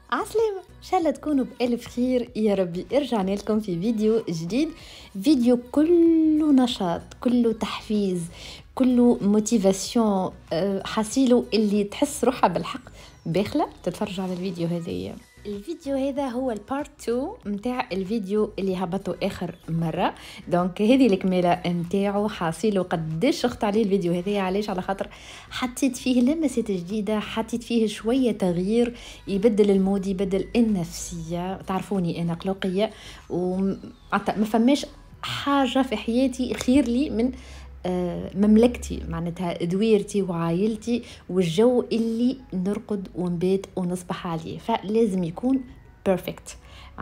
عسلامة، إن شاء الله تكونوا بألف خير يا ربي. رجعنا لكم في فيديو جديد، فيديو كله نشاط، كله تحفيز، كله موتيفاسيون. حاسيلو اللي تحس روحها بالحق باخلة تتفرج على الفيديو هذايا. الفيديو هذا هو البارت 2 متاع الفيديو اللي هبطوا اخر مره، دونك هذه الكماله متاعو. حاصيلو قداش شخت عليه الفيديو هذايا، علاش؟ على خاطر حطيت فيه لمسات جديده، حطيت فيه شويه تغيير يبدل المود، يبدل النفسيه. تعرفوني انا قلقيه وما فماش حاجه في حياتي خير لي من مملكتي، معناتها دويرتي وعائلتي والجو اللي نرقد ونبات ونصبح عليه، فلازم يكون بيرفكت.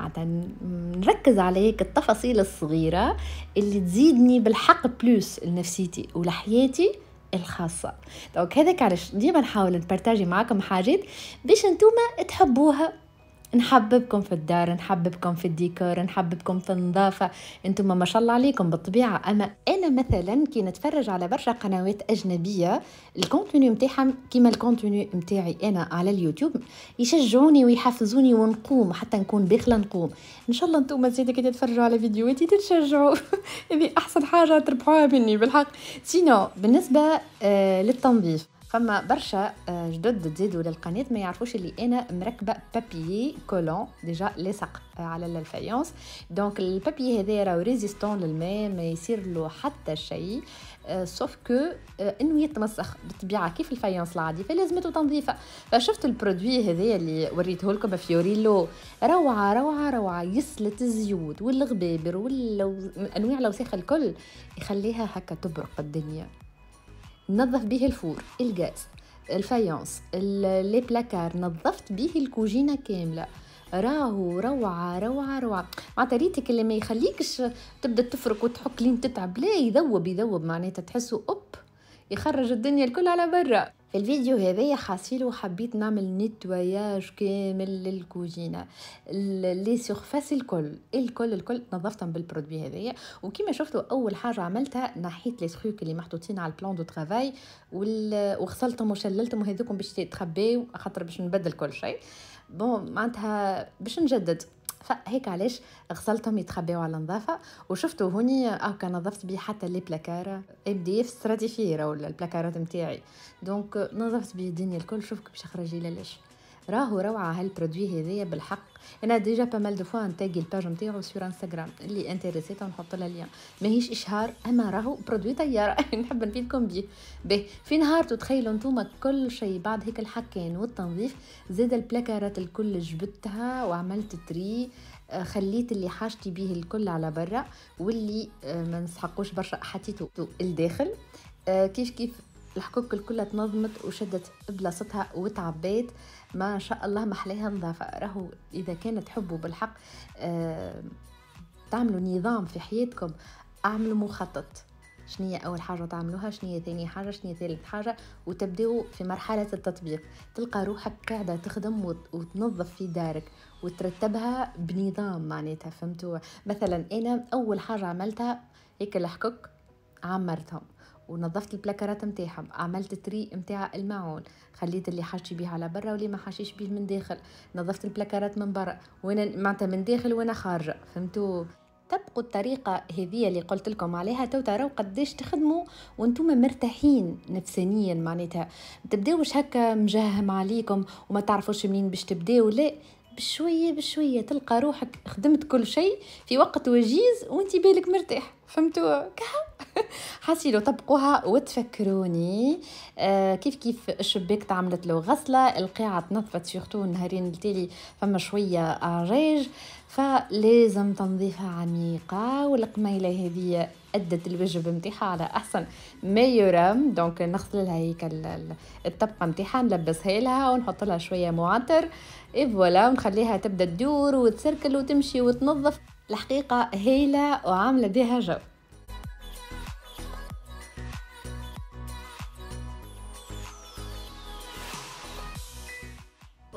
نركز على هيك التفاصيل الصغيرة اللي تزيدني بالحق بلوس لنفسيتي ولحياتي الخاصة. دونك هذاك علاش ديما نحاول نبارتاجي معاكم حاجات باش انتوما تحبوها. نحببكم في الدار، نحببكم في الديكور، نحببكم في النظافة. انتم ما شاء الله عليكم بالطبيعة. اما انا مثلا كي نتفرج على برشا قنوات اجنبية، الكونتوني متاعهم كيما الكونتوني متاعي انا على اليوتيوب، يشجعوني ويحفزوني ونقوم، حتى نكون باخلة نقوم. ان شاء الله انتم زيدا كي تتفرجوا على فيديوهاتي تتشجعوا. هذه احسن حاجة تربحوها مني بالحق. سينو بالنسبة للتنظيف، فما برشا جدد تزيدوا للقناه ما يعرفوش اللي انا مركبه بابيي كولون ديجا لاصق على الفايونس. دونك البابيي هذا راهو ريزيستون للماء، ما يصير له حتى شيء، سوف كو انه يتمسخ بالطبيعه كيف الفايونس العادي، فلازمته تنظيفه. فشفت البرودوي هذا اللي وريته لكم فيوريلو، روعه روعه روعه، يسلت الزيوت والغبابر انواع الوساخه الكل، يخليها هكا تبرق الدنيا. نظف به الفور، الغاز، الفايونس، لي بلاكار، نظفت به الكوجينه كامله. راهو روعه روعه روعه. معناتها ريتك اللي ما يخليكش تبدا تفرك وتحك لين تتعب، لا يذوب معناتها تحسوا يخرج الدنيا الكل على برا. في الفيديو هذايا حاسيلو حبيت نعمل نيتواياج كامل للكوجينه، لي سيرفاس الكل نظفتهم بالبرودوي هذايا. وكما شفتوا اول حاجه عملتها نحيت لي سخوك اللي محطوطين على البلان دو ترافاي وغسلتهم وشللتهم، وهذوكم باش يتخباو خاطر باش نبدل كل شيء. بون معناتها باش نجدد، فهيك علاش غسلتهم يتخباو على النظافه. وشفتوا هوني كان نظفت بيه حتى لي بلاكار MDF ستراتيفيرا ولا البلاكارات نتاعي، دونك نظفت بيه الدنيا الكل. شوفك باش اخرج ليش راهو روعه هالبرودوي هذايا بالحق. انا ديجا بامال دو فوا نتاجي الباج نتاعو سور انستغرام، اللي انتريسيت نحط لها ليان. ماهيش اشهار، اما راهو برودوي طياره. نحب نفيدكم بيه. به في نهار تتخيلوا انتم كل شيء بعد هيك الحكين والتنظيف، زاد البلاكارات الكل جبتها وعملت تري، خليت اللي حاجتي بيه الكل على برا، واللي ما نسحقوش برشا حطيته الداخل. كيف الحكوك الكلها تنظمت وشدت بلاصتها وتعبيت. ما شاء الله محلاها نظافة. راهو إذا كانت تحبوا بالحق تعملوا نظام في حياتكم، اعملوا مخطط. شنية أول حاجة تعملوها، شنية ثاني حاجة، شنية ثالث حاجة، وتبدأوا في مرحلة التطبيق. تلقى روحك قاعدة تخدم وتنظف في دارك وترتبها بنظام، معناتها فهمتوا؟ مثلا أنا أول حاجة عملتها هيك الحكوك عمرتهم ونظفت البلاكارات متاعهم، عملت تري متاع الماعون، خليت اللي حاجتي بيه على برا واللي ما حاشيش بيه من داخل، نظفت البلاكارات من برا وانا معناتها من داخل وانا خارجه، فهمتوا؟ طبقوا الطريقة هذه اللي قلت لكم عليها، تراو قديش تخدموا وانتم مرتاحين نفسانيا. معناتها تبداوش هكا مجهم عليكم وما تعرفوش منين باش تبداو، لا، بشوية بشوية تلقى روحك خدمت كل شيء في وقت وجيز وانتي بالك مرتاح، فهمتوا؟ حاسيلو طبقوها وتفكروني. كيف الشباك تعملت له غسلة، القاعة تنظفت سيرتو النهارين التالي فما شوية أعراج، فلازم تنظيفها عميقة. والقميلة هذه أدت الواجب متاعها على أحسن ما يرام. دونك نغسل لها هيك الطبقة متاعها، نلبسها لها ونحط لها شوية معطر، فوالا، ونخليها تبدأ تدور وتسركل وتمشي وتنظف. الحقيقة هايلة وعاملة بها جو.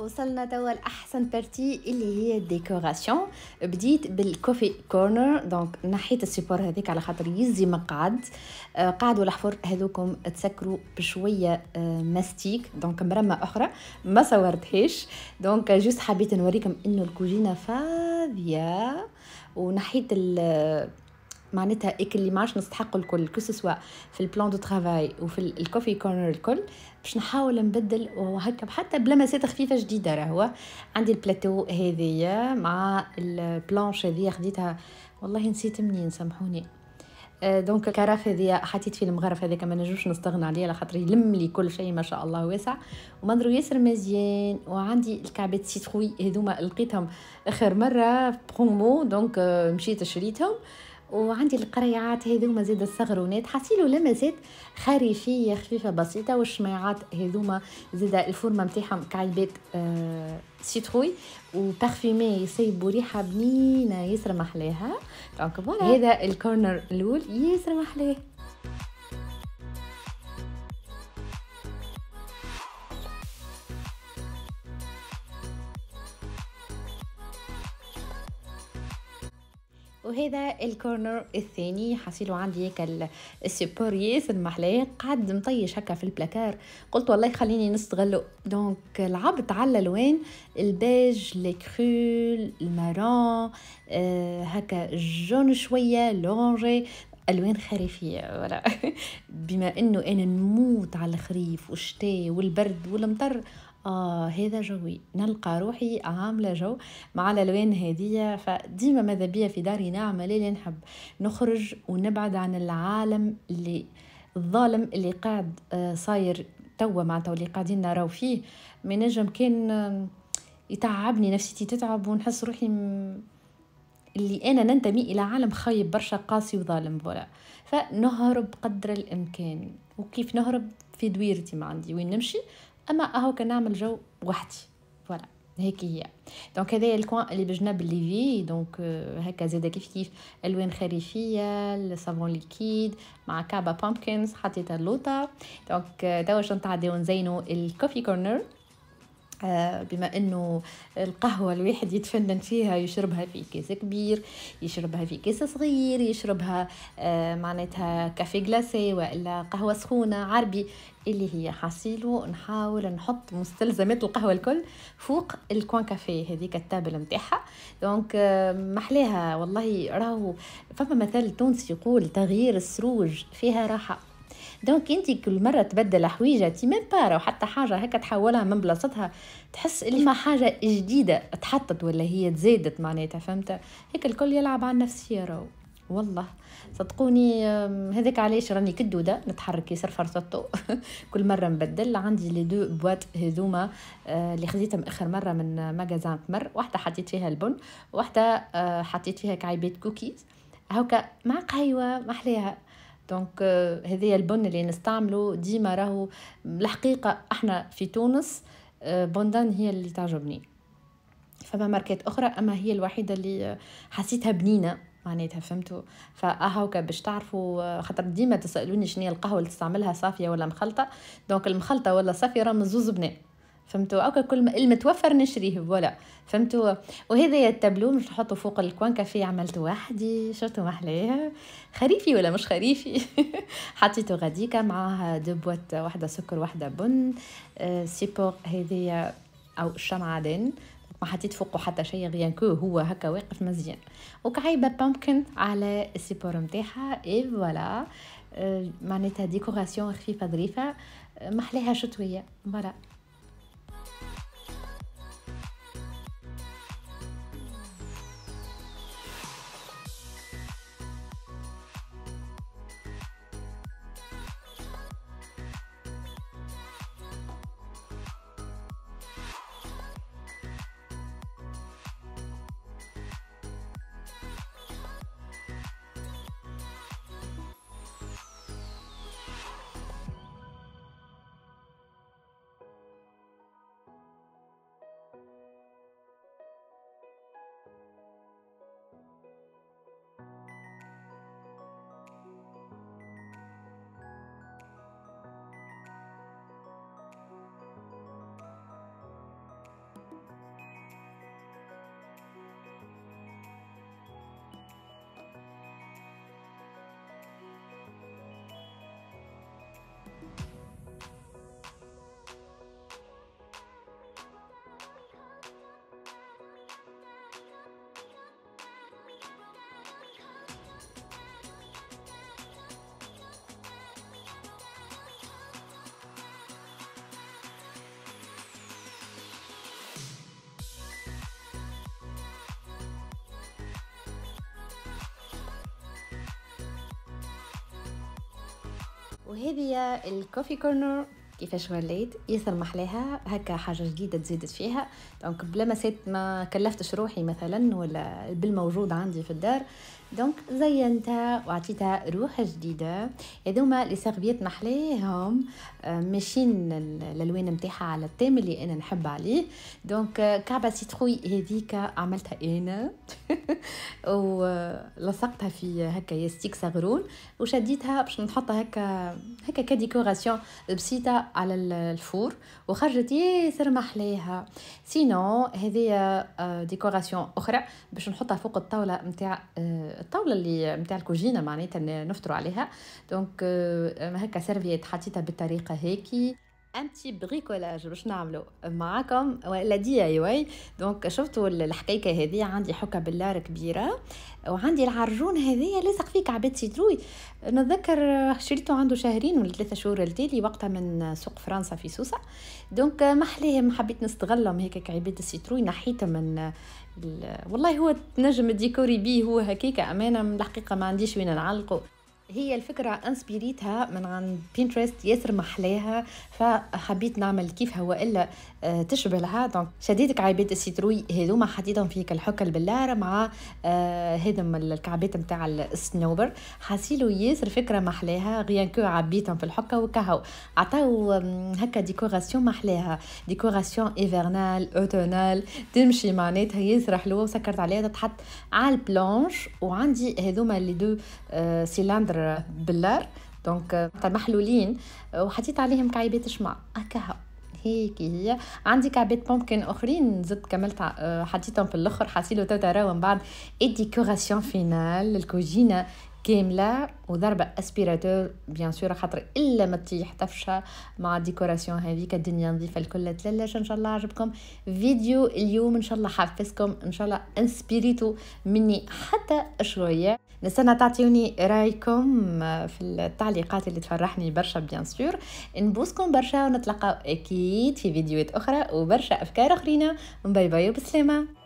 وصلنا توا لأحسن بارتي اللي هي الديكوراسيون. بديت بالكوفي كورنر، دونك نحيت السيبور هذيك على خاطر يزي مقعد. قعدوا الحفر هذوكم تسكروا بشويه ماستيك، دونك مرمى اخرى ما صورتهاش، دونك جوست حبيت نوريكم انه الكوجينه فاضيه. ونحيت معناتها اللي ماش نستحقوا الكل كسوا في البلان دو ترافاي وفي الكوفي كورنر الكل، باش نحاول نبدل وهكا حتى بلمسات خفيفه جديده. راهو عندي البلاتو هذيا مع البلانش هذيا خديتها والله نسيت منين، سامحوني. دونك كراف هذيا حطيت فيه المغرف هذاك ما نجوش نستغنى عليه على خاطر يلم لي كل شيء ما شاء الله واسع ومنظرو ياسر مزيان. وعندي الكعبات سيتروي هذوما لقيتهم اخر مره برومو، دونك مشيت شريتهم. وعندي القريعات هذوما زيد الصغرونات حصيلوا لمسات خريفيه خفيفه بسيطه، والشماعات هذوما زيد الفورمه نتاعهم كعيبات سيتروي وبارفيمي يسيبوا ريحه بنينه ياسر محلاها. دونك فوالا هذا الكورنر الاول ياسر محلاه. وهذا الكورنر الثاني حصيلوا عندي هيك السيبور ياسر محلاه قاعد مطيش هكا في البلاكار، قلت والله خليني نستغله. دونك لعبت على الالوان البيج الكرول المارون هكا جون شويه لورانجي الوان خريفيه ولا بما انه انا نموت على الخريف والشتاء والبرد والمطر، هذا جوي نلقى روحي عامله جو مع الالوان هذه. فديما ماذا بيا في داري نعمل اللي نحب نخرج ونبعد عن العالم اللي الظالم اللي قاعد صاير توا معناتها اللي قاعدين نراو فيه. ما نجم كان يتعبني نفسيتي تتعب ونحس روحي اللي انا ننتمي الى عالم خايب برشا قاسي وظالم فوالا. فنهرب قدر الامكان، وكيف نهرب في دويرتي ما عندي وين نمشي، اما اهو كنعمل جو وحدي فوالا هيك هي. دونك هذا الكوان اللي بجنب الليفي، دونك هكا زاده كيف الوان خريفيه الصابون ليكيد مع كعبه بامبكنز حطيتها اللوطه. دونك توا باش نتعداو نزينوا الكوفي كورنر. بما انه القهوه الواحد يتفنن فيها، يشربها في كيس كبير، يشربها في كيس صغير، يشربها معناتها كافي جلاسي والا قهوه سخونه عربي اللي هي حاصيله. نحاول نحط مستلزمات القهوه الكل فوق الكوان كافيه هذيك التابل نتاعها. دونك محلاها والله. راهو فما مثل تونسي يقول تغيير السروج فيها راحه. دونك انتي كل مره تبدل حويجتي من بارا وحتى حاجه هكا تحولها من بلاصتها تحس اللي ما حاجه جديده تحطت ولا هي تزادت معناتها، فهمت؟ هيك الكل يلعب على النفسيه راهو والله صدقوني. هذاك علاش راني كدوده نتحرك ياسر فرصته كل مره نبدل. عندي لي دو بواط هذوما اللي خديتهم اخر مره من ماغازان تمر، واحده حطيت فيها البن، واحده حطيت فيها كعيبات كوكيز هكا مع قهوه محليها. دونك هذه البن اللي نستعمله ديما راهو الحقيقه احنا في تونس بوندان هي اللي تعجبني. فما ماركات اخرى اما هي الوحيده اللي حسيتها بنينه معناتها، فهمتوا؟ فاهوكا باش تعرفوا خاطر ديما تسالوني شنو هي القهوه اللي تستعملها صافيه ولا مخلطه. دونك المخلطه ولا صافيه راه من زوز بنات، فهمتوا؟ اوكا كل ما المتوفر نشريه فوالا، فهمتوا؟ وهذا التابلو مش نحطه فوق الكوان كافيه عملته وحدي شفتوا محلاه خريفي ولا مش خريفي حطيته غاديكا معها دو بوات، واحده سكر واحده بن. سيبور هذه او شمعدان ما حطيت فوقه حتى شيء غير كو هو هكا واقف مزيان، وكعيبه بامبكن على السيبور نتاعها. اي فوالا معناتها ديكوراسيون خفيفه ظريفه محلاها شتويه فوالا. وهذه الكوفي كورنر كيفاش وليت ياسر محلاها هكا، حاجه جديده تزيدت فيها. دونك بلا ما كلفتش روحي مثلا ولا بالموجود عندي في الدار، دونك زينتها وعطيتها روح جديده. هذوما لي سيرفيت محليهم ماشيين الالوان نتاعها على التيم اللي انا نحب عليه. دونك كعبه سيتروي هذيك عملتها انا ولصقتها في هكا يستيك صغرون وشديتها باش نحطها هكا كديكوراسيون بسيطه على الفور، وخرجت ياسر محليها. سينو هذه ديكوراسيون اخرى باش نحطها فوق الطاوله نتاع الطاوله اللي نتاع الكوجينه معناتها نفطروا عليها. دونك هكا سيرفيت حطيتها بالطريقه هيك ان بتي بريكولاج باش نعملو معاكم ولا دي اي واي. دونك شفتوا الحقيقه هذه، عندي حكه باللار كبيره وعندي العرجون هذه لازق فيه كعبات سيتروي. نتذكر شريته عنده 2 ولا 3 شهور التالي وقتها من سوق فرنسا في سوسه. دونك محليهم حبيت نستغلهم هيك كعبات السيتروي، نحيتهم من والله هو تنجم الديكوري بيه هو هكيكه امانه من الحقيقه ما عنديش وين نعلقه. هي الفكرة انسبيريتها من عن بينترست ياسر محلاها، فحبيت نعمل كيفها وإلا تشبه لها. دونك شديت كعبات السيتروي هذوما حطيتهم في الحكة البلارة مع هذم الكعبات متاع السنوبر، حاسيلو ياسر فكرة محلاها غيان كو عبيتهم في الحكة وكهو عطاو هكا ديكوراسيون محلاها، ديكوراسيون ايفرنال اوتونال تمشي معناتها ياسر حلوة. وسكرت عليها تتحط على البلانش، وعندي هذوما اللي دو سيلندر باللار دونك محلولين وحطيت عليهم كعيبات شمع هكا. هيك هي عندي كعبات بومكن اخرين زدت كملت حطيتهم في الاخر، حاسيلو تراو من بعد الديكوراسيون فينال الكوجينه كامله وضربه اسبيراتور بيان سور خاطر الا ما تطيح تفشى مع الديكوراسيون هذيك الدنيا نظيفه الكل تللاش. ان شاء الله عجبكم فيديو اليوم، ان شاء الله حفزكم، ان شاء الله انسبيريتو مني حتى شويه. نستنى تعطيوني رايكم في التعليقات اللي تفرحني برشا بيان سور. نبوسكم برشا ونتلقاو اكيد في فيديوهات اخرى وبرشا افكار اخرين. باي باي وبسلامه.